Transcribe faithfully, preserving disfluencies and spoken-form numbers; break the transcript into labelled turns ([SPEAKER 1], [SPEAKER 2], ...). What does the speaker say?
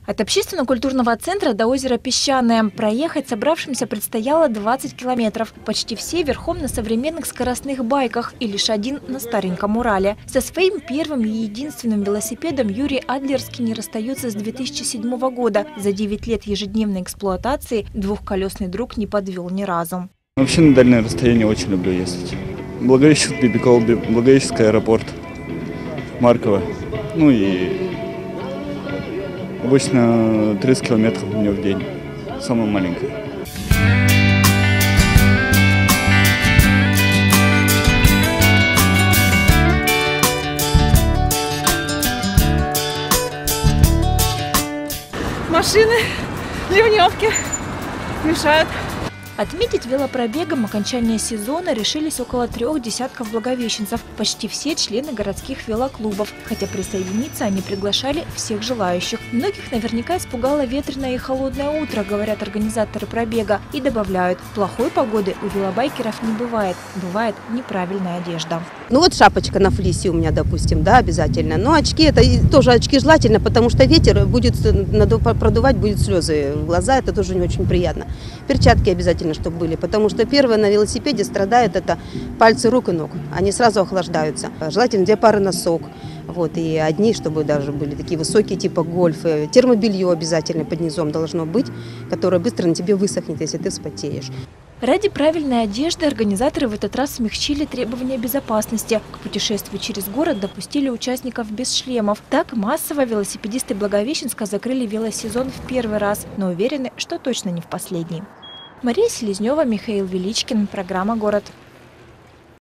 [SPEAKER 1] От общественно-культурного центра до озера Песчаное проехать собравшимся предстояло двадцать километров. Почти все верхом на современных скоростных байках и лишь один на стареньком Урале. Со своим первым и единственным велосипедом Юрий Адлерский не расстается с две тысячи седьмого года. За девять лет ежедневной эксплуатации двухколесный друг не подвел ни разу.
[SPEAKER 2] Вообще на дальнее расстояние очень люблю ездить. Благовещенск, Бибикол, Благовещенский аэропорт, Марково. Ну и обычно тридцать километров у меня в день, самое маленькое.
[SPEAKER 3] Машины, ливневки мешают.
[SPEAKER 1] Отметить велопробегом окончание сезона решились около трех десятков благовещенцев. Почти все члены городских велоклубов. Хотя присоединиться они приглашали всех желающих. Многих наверняка испугало ветреное и холодное утро, говорят организаторы пробега. И добавляют, плохой погоды у велобайкеров не бывает. Бывает неправильная одежда.
[SPEAKER 4] Ну вот шапочка на флисе у меня, допустим, да, обязательно. Но очки, это тоже очки желательно, потому что ветер будет продувать, будет слезы в глаза, это тоже не очень приятно. Перчатки обязательно, чтобы были, потому что первое на велосипеде страдает это пальцы рук и ног. Они сразу охлаждаются. Желательно две пары носок. Вот, и одни, чтобы даже были такие высокие, типа гольфы. Термобелье обязательно под низом должно быть, которое быстро на тебе высохнет, если ты вспотеешь.
[SPEAKER 1] Ради правильной одежды организаторы в этот раз смягчили требования безопасности. К путешествию через город допустили участников без шлемов. Так массово велосипедисты Благовещенска закрыли велосезон в первый раз, но уверены, что точно не в последний. Мария Селезнева, Михаил Величкин. Программа «Город».